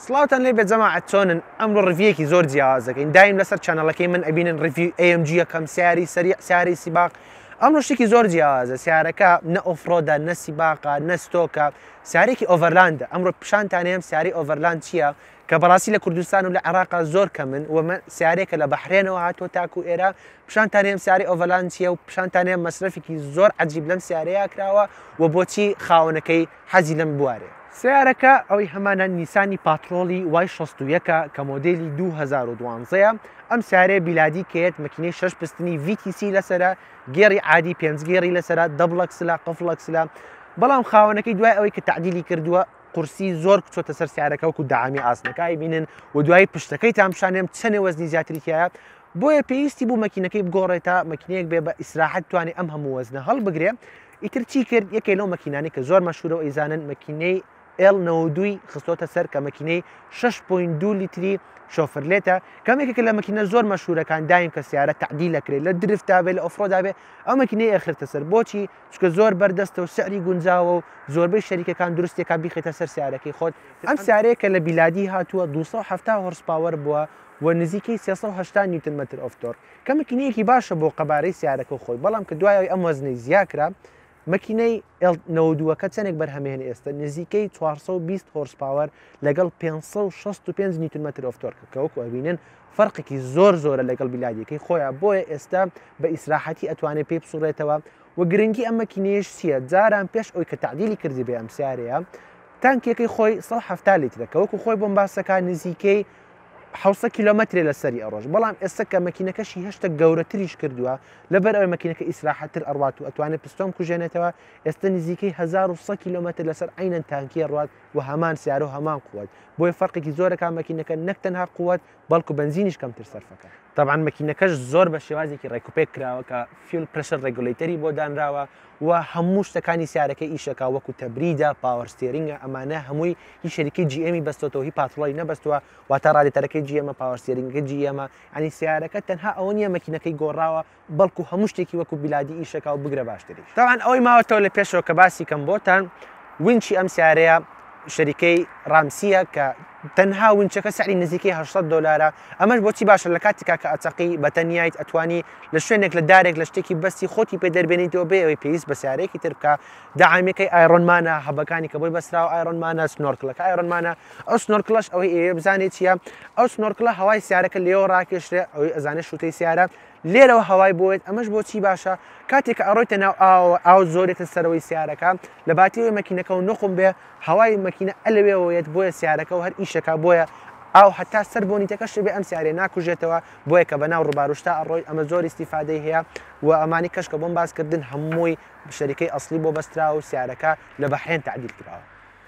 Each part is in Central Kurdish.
سڵاوتان لێ بێت جەماعەت چۆنن ئەمڕۆ ڕڤیەکی زۆر جیاوازەکەین دایم لەسەر چانەڵەکەی من ئەبینن ڕڤی AMG یەکەم سیاری سەریع سیاری سیباق ئەمڕۆ شتێکی زۆر جیاوازە سیارەکە نە ئۆفرۆدە نە سیباقە نە ستۆکە سیارێکی ئۆڤەرلاندە ئەمڕۆ پیشانتان هەیە سیاری ئۆڤەرلاند چییە کە بەڕاستی لە کوردستان و لە عێراقا زۆر کەمن ومە سیارێکە لە بەحرێنەوە هاتووە تاکو ئێرە پیشانتان هەیە سیاری ئۆڤەرلاند چییە و پیشانتان هەیە مەسرەفێکی زۆر عەجیب لەم سیارەیە کراوە و بۆچی خاوەنەکەی حەزی لەم بوارێ سیارەکە ئەوەی هەمانە نیسانی پاترۆلی وای 61ەکە کە مۆدێلی 2012ەیە ئەم سیارەیە بیلادی کێت مەکینەی 6 پستنی VTC لەسرە گێڕی عادی پێنج گێڕی لەسرە دەبڵەکسلا قفڵەکسلا بەڵام خاوەنەکەی دوای ئەوەی کە تعدیلی کردووە قورسی زۆر کچۆتە سەر سیارەکە وەکو داعامی ئاسنەکەی بینن و دوای پشتەکەی تامشانێم چەنێ وەزنی زیاتریتیایە بۆیە پێویستی بوو مەکینەکەی بگۆڕێتە مەکینەیەک بێ بە ئیسراحەت توانێ ئەم هەموو وەزنە هەڵبگرێ ئیتر چی کرد یەکێ لەو مەکینانی کە زۆر مەشهورە و ئەیزانن مەکینەی L92 خستۆتە سەر کە مەکینەی 6.2 لیتری شۆفرلێتە کەمێکێکە لە مەکینە زۆر مەشهورەکان دایم کە سیارە تعدیلەکرێت لە درفتا بێ لە ئۆفرۆدا بێ ئەو مەکینەی ئەخرتە سەر بۆچی چکە زۆر بەردەستە و سعری گونجاوە و زۆربەی شەریکەکان دروستێکا بیخێتە سەر سیارەکەی خۆت ئەم سیارەیە کە لە بیلادی هاتووە 270 هۆرسپاوەر بووە و نزیکەی 380 نیوتن مەتر ئۆفتۆر کە مەکینەیەکی باشە بۆ قەبارەی سیارەکە خۆی بەڵام کە دوای ئەم وەزنەی زیاکرا مەکینەی L92کە چەندێک بەرهەمێن ئێستا نزیکەی 420 هۆرسپاوەر لەگەڵ 565 نیوتن مەتر ئۆفتۆر کە وەکو ئەبینن فەرقێکی زۆر زۆرە لەگەڵ بیلادیەکەی خۆیان بۆیە ئێستا بە ئیسراحەتی ئەتوانێت پێی بسوڕێتەوە و گرنگی ئەم مەکینەیەش چییە جاران پێش ئەوی کە تعدیلی کردی بێ ئەم سیارەیە تانکێکی خۆی 170 لیترەکە وەکو خۆی بۆمباسەکان نزیکەی 600 کیلومتر لە سەری ئەڕۆژ بەڵام ئێستا کە مەکینەکەشی هێشتا گەورەتریش کردووە لەبەر ئەوەی مەکینەکە ئیسراحەتتر ئەڕوات و ئەتوانێت پستۆم کوژێنێتەوە ئێستا نزیکەی 1100 کیلومتر لەسەر عینەن تانکی ڕوات و هەمان سیارە و هەمان قووەت بۆیە فەرقێکی زۆرەکان مەکینەکە نەک تەنها قووەت بەڵکو بنزینیش کەمتر سەرفەکە طبعا مەکینەکەش زۆر بە شێوازێکی ڕێکوپێک کراوە کە فیول پرشر ڕێگولیتەری بۆ دانراوە و هەموو شتەکانی سیارەکەی ئیشەکە وەکو تەبریدە پاوەرستێرینگە ئەمانە هەمووی هی شەریکەی GM بەستۆتەوە هی پاتڵی نەبەستووە واتە ڕادێتەرەکەی GM پاوەرستێرینگە GM ئەنی سیارەکە تەنها ئەوە نیە مەکینەکەی گۆڕاوە بەڵکو هەموو شتێکی وەکو بیلادی ئیشەکە و بگرە باشتری طبعا ئەوەی ماوەتەوە لە پێشەوە کە باسی کەم بۆتان وینچی ئەم سیارەیە شەریکەی رامسیە کە تەنها ونچەکە سعری نزیکەی 800 دلارە ئەمەش بۆچی باشە لە کاتێکا کە ئەچەقی بەتەنیایت ئەتوانی لە شوێنێک لە دارێک لە شتێکی بەستی خۆتی پێ دەربێنیتەوە بێ ئەوەی پێویست بە سیارەیەکی تر بکە داعامەکەی ئایرۆنمانە هەبەکانی کە بۆی بەسراوە ئایرۆنمانە سنۆرکلەکە ئایرۆنمانە ئەو سنۆرکلەش ئەوەی ئێ بزانێت چییە ئەو سنۆرکلە هەوای سیارەکە لێەوە ڕاکێشرێ ئەوەی ئەزانێت شوتەی سیارە لێرەوە هەوای بۆێت ئەمەش بۆچی باشە کاتێک ئەڕۆیتە ناو ئاو زۆرێتە سەرەوەی سیارەکە لە باتیەوەی مەکینەکە و نخم بێ هەوای مەکینە ئەلەوێەوەیەت بۆیە سیارەکە و هەر ئیشەکە بۆیە ئاو هەتا سەر بۆنیتەکەش بێ ئەم سیارێ ناکوژێتەوە بۆیە کە بەناو ڕووباروشتا ئەڕۆی ئەمە زۆر استیفادەی هەیە و ئەمانی کەشکە بۆم باسکردن هەمووی شەریکەی ئەسلی بۆ بەستراوە و سیارەکە لە بەحرێن تعدیل کراوە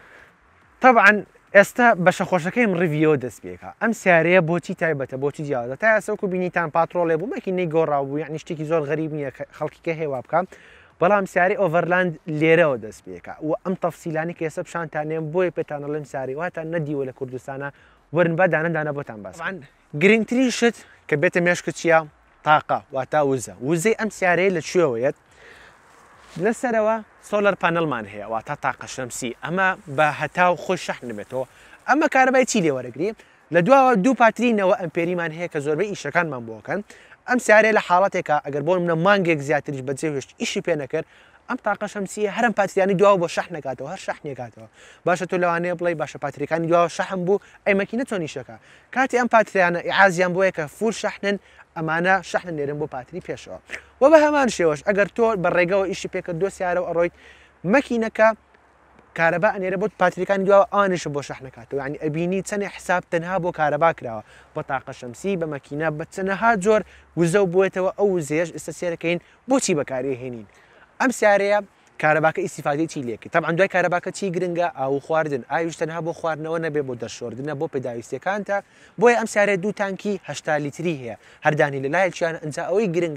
طبعا ئێستا بەشەخۆشەکەیم ڕیڤیۆ دەست پێکە ئەم سیارەیە بۆچی تایبەتە بۆچی جیاوازە تا ئێستا وەکو بینیتان پاترۆڵێ بوو مەکینەی گۆڕاوبوو یعنی شتێکی زۆر غەریب نییە خەڵکیکە هێوا بکەم بەڵام سیاری ئۆڤەرلاند لێرەوە دەست پێکە و ئەم تەفسیلانی کە ئێستا پیشانتانێن بۆیە پێتانەڵێم سیاری واتان نەدیوە لە کوردستانە ورن بەدانەدانە بۆتان باس گرنگترین شت کە بێتە مێشکە چییە تاقە واتە وزەی ئەم سیارەیە لە کوێوەیەت لەسەرەوە سۆلەر پانەلمان هەیە واتە تاقە شەمسی ئەمە بە هەتاو خۆی شەحن بێتەوە ئەمە کارەبای چی لێ وەرەگری لە دواوە دوو پاترینەوە ئەمپێریمان هەیە کە زۆربەی ئیشەکانمان بۆکەن ئەم سیارەیە لە حاڵەتێکە ئەگەر بۆ منە مانگێک زیاتریش بەجێ هێشت ئیشی پێ نەکرد ئەم تاقە شەمسیە هەرم پاتریانی دواوە بۆ شەحن نکاتەوە هەر شەحنێکاتەوە باشە تۆ لەوانەیە بڵێ باشە پاتریەکانی دواوە شەحن بوو ئەی مەکینە چۆن ئیشەکە کاتی ئەم پاتریانە ئیعازیان بۆیە کە فول شەحنن ئەمانە شەحن نێرن بۆ پاتری پێشەوە و بە هەمان شێوەش ئەگەر تۆ بە ڕێگەوە ئیشی پێکرد دۆ سیارە و ئەڕۆیت مەکینەکە کارەبا ئەنێرە بۆ پاتریەکانی دواوە ئانیشە بۆ شەحنەکاتەوە ینی ئەبینی چەندێک حساب تەنها بۆ کارەبا کراوە بۆ تاقە شەمسی بە مەکینە بە چەندەها جۆر وزە و بووێتەوە ئەو وزەیەش ئێستا سێرەکەین بۆچی بەکارهێنین ئەم سیارەیە کارەباکە ئیسیفادەی چی لێکی طبعا دوای کارەباکە چی گرنگە ئاو خواردن ئاویش تەنها بۆ خواردنەوە نەبێ بۆ دەشۆردنە بۆ پێداویستەکانتە بۆیە ئەم سیارەیە دوو تانکی 8 لیتری هەیە هەردانی لە لایەکیانە ئەنجا ئەوەی گرنگە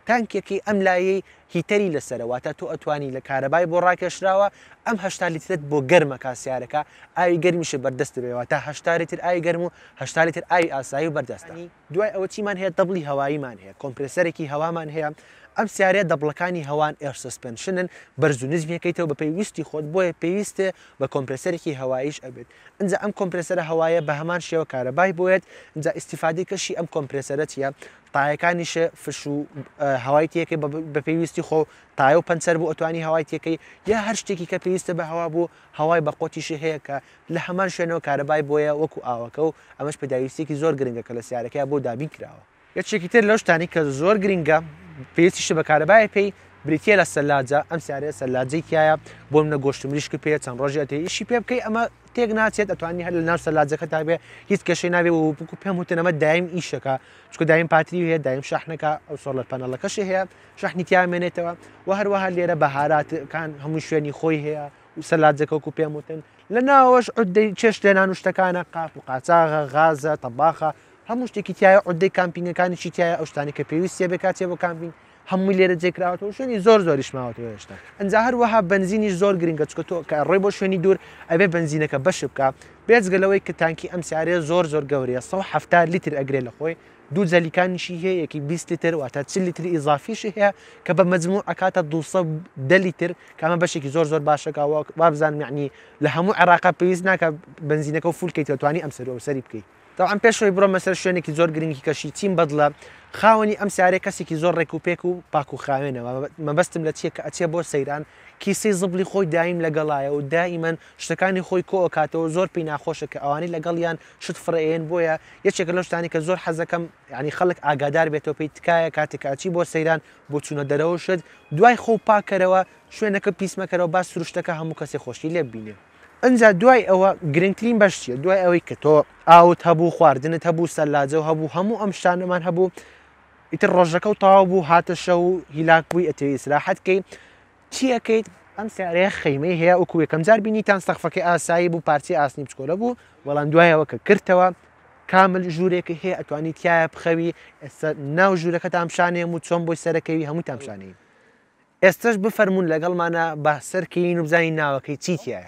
تانکێکی ئەم لایەی هیتەری لەسەرەوە تا تۆ ئەتوانی لە کارەبای بۆ ڕاکێشراوە ئەم هەشتا لیترت بۆ گەرمەکە سیارەکە ئاوی گەرمیشە بەردەست بێەوە تا هەشتا لیتر ئاوی گەرم و هەشتا لیتر ئاوی ئاسایی و بەردەستنی دوای ئەوە چیمان هەیە دەبڵی هەواییمان هەیە کۆمپرسەرێکی هەوامان هەیە ئەم سیارەیە دەبڵەکانی هەوان ئێر سسپنشنن بەرز و نزمیەکەیتەوە بە پێویستی خۆت بۆیە پێویستە بە کۆمپرسەرێکی هەواییش ئەبێت ئەنجا ئەم کۆمپرسەرە هەوایە بە هەمان شێوە کارەبای بۆیت ئەنجا ئیسیفادەی کەشی ئەم کۆمپرسەرە چیە تایەکانیشە فش و هەوای تێکەکەی بە پێویستی خۆ تایە و پەنسەر بوو ئەتوانی هەوای تێکەکەی یا هەر شتێکی کە پێویستە بە هەوا بوو هەوای بە قۆتیشی هەیە کە لە هەمان شوێنەوە کارەبای بۆیە وەکو ئاوەکە و ئەمەش پێداویستێکی زۆر گرنگە کە لە سیارەکەی بۆ دابین کراوە یەکێکی تر لەو شتانی کە زۆر گرنگە پێویستیشە بە کارەبای پێی بریتە لە سەلاجە ئەم سیارەیە سەلاجەی تایە بۆ منە گۆشت مریشک پێ چەند ڕۆژی ئەتێ ئیشی پێ بکەی ئەمە تێک ناچێت ئەتوانی هەر لە ناو سەلاجەکە تا بێ هیچ کەشەی نابێ و بکو پێم وتن ئەمە دایم ئیشەکە چکە دایم پاتری هەیە دایم شاحنەکە ئەو سۆڵەر پەنەڵەکەشی هەیە شاحنی تیامێنێتەوە و هەروەها لێرە بەهاراتەکان هەموو شوێنی خۆی هەیە و سەلاجەکە وەکو پێم وتن لە ناوەش عودەی چێش لێنان و شتەکانە قاپ و قاچاغە غازە تەباخە هەموو شتێکی تایە عودەی کامپینگەکانیشی تایە ئەو شتانی کە پێویستە بێ کاتێ بۆ کامپینگ هەمووی لێرە جێکراوەوە شوێنی زۆر زۆریش ماوەتەوە هێشتا ئەنجا هەروەها بنزینی زۆر گرنگە چکە تۆ کە ڕێ بۆ شوێنی دوور ئەبێ بنزینەکە بەش بکە بێجگەلەوەی کە تانکی ئەم سیارەیە زۆر گەورەیە 170 لیتر ئەگرێ لە خۆی دوو جەلیکانیشی هەیە یەکی 20 لیتر واتە 40 لیتر ئیزافیشی هەیە کە بە مەجموع ئەکاتە 210 لیتر کامە بەشێکی زۆر باشەکەوە وابزان یعنی لە هەموو عێراقا پێویست ناکە بنزینەکە و فولکەیت توانی ئەم سەری بکەیت طبعا پێشەوەی بڕۆ مەسەر شوێنێکی زۆر گرنگی کەشی چیم بەدڵە خاوەنی ئەم سیارەیە کەسێکی زۆر ڕێک و پێک و پاک و خاوێنەوە مەبەستم لە چیە کە ئەچێ بۆ سەیران کیسەی زبلی خۆی دایم لەگەڵایە و دائیمەن شتەکانی خۆی کۆکاتەوە زۆر پێی ناخۆشە کە ئەوانەی لەگەڵیان شت فڕێن بۆیە یەکێکە لەو شتانی کە زۆر حەزەکەم ینی خەڵک ئاگادار بێتەوە پێی تکایە کاتێک ئاچی بۆ سەیران بۆ چوونە دەرەوە شت دوای خۆ پاکەرەوە شوێنەکە پیسمەکەرەوە با سروشتەکە هەموو کەسێ خۆشی لێ ببینێ ئەنجا دوای ئەوە گرنگترین بەش چیە دوای ئەوەی کە تۆ ئاوت هەبوو خواردنت هەبوو سەلاجە و هەبوو هەموو ئەم شتانەمان هەبوو ئیتر ڕۆژەکە و تەواو بوو هاتە شەو و هیلاک بووی ئەتەوێ ئیسراحەتکەی چیەکەیت ئەم سیارەیە خەیمەی هەیە وەکو یەکەم جار بینیتان سەقفەکەی ئاسایی بوو پارچەی ئاسنی بچکۆلە بوو بەڵام دوایەوە کە کردەوە کامل ژوورێکی هەیە ئەتوانی تایە بخەوی ئێستا ناو ژوورەکە تامشانێم و چۆن بۆی سەرەکەوی هەموو تامشانەی ئێستش بفەرمونون لەگەڵمانە بە سەرکەین و بزانین ناوەکەی چیتیایە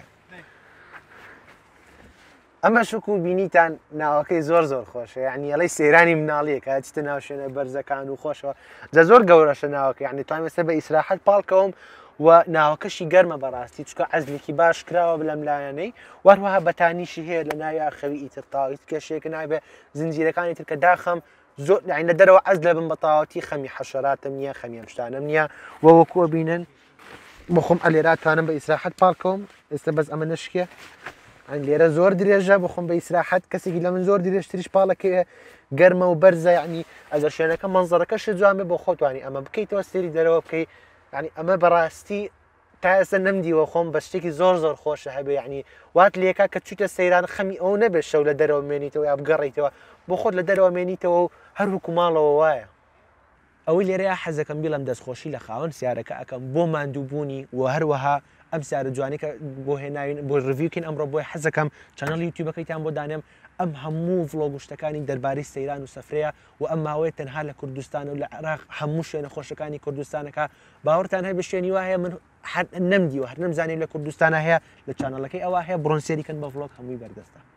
ئەمە شکو بینیتان ناوەکەی زۆر خۆشە یعنی ئەڵی سەیرانی مناڵیە کە چتە ناو شوێنە بەرزەکان و خۆشەوە جە زۆر گەورەشە ناوەکە یعنی توانم ئێستا بە ئیسراحەت پاڵکەوم و ناوەکەشی گەرمە بەڕاستی چکە عەزلێکی باش کراوە لەم لایەنەی وەروەها بەتانیشی هەیە لە ناوی ئاخەوی ئیتر تاوی کێشەیەکە نابێ زنجیرەکانی تر کە داخەم زۆر لە دەرەوە عەز لە بم بە تاوەتی خەمی حەشەراتم نییە خەمی ئەم شتانەم نییە وەکووە بینن بۆ خۆم ئەلێرا توانم بە ئیسراحەت پاڵکەوم ئێستا بەس ئەمە نشکێ لێرە زۆر درێژە بخۆم بە ئیسراحەت کەسێکی لە من زۆر درێژتریش پاڵەکەوێ گەرمە و بەرزە یعنی ئەگەر شوێنەکە مەنزەرەکەش جوان بێ بۆ خۆتوانی ئەمە بکەیتەوە سێری دەرەوە بکەیت ینی ئەمە بەڕاستی تا ئێستا نەمدیوە خۆم بە شتێکی زۆر خۆشە هەبێ یعنی وات لێکا کە چوتە سەیران خەمی ئەو نەبێت شەو لە دەرەوە مێنیتەوە یا بگەڕیتەوە بۆ خۆت لە دەرەوە مێنیتەوە و هەروەکو ماڵەوە وایە ئەوەی لێرەیە حەزەکەم بیڵم دەستخۆشی لە خاوەن سیارەکە ئەەکەم بۆ ماندووبوونی و هەروەها ئەم سیارە جوانێکە بۆ هێناوین بۆ ڕڤیوکین ئەمڕۆ بۆی حەزەکەم چەنەڵ یوتیوبەکەیتان بۆ دانێم ئەم هەموو ڤڵۆگشتەکانی دەربارەی سەیران و سەفرەیە و ئەم ماوەیە تەنها لە کوردستان و لە عێراق هەموو شوێنە خۆشەکانی کوردستانەکە باوەڕتان هەیە بە شوێنی وایە من نەمدیوە هەر نەمزانێت لە کوردستانە هەیە لە چانەڵەکەی ئەوە هەیە بڕۆن سێریکەن بە ڤڵۆگ هەمووی بەردەستە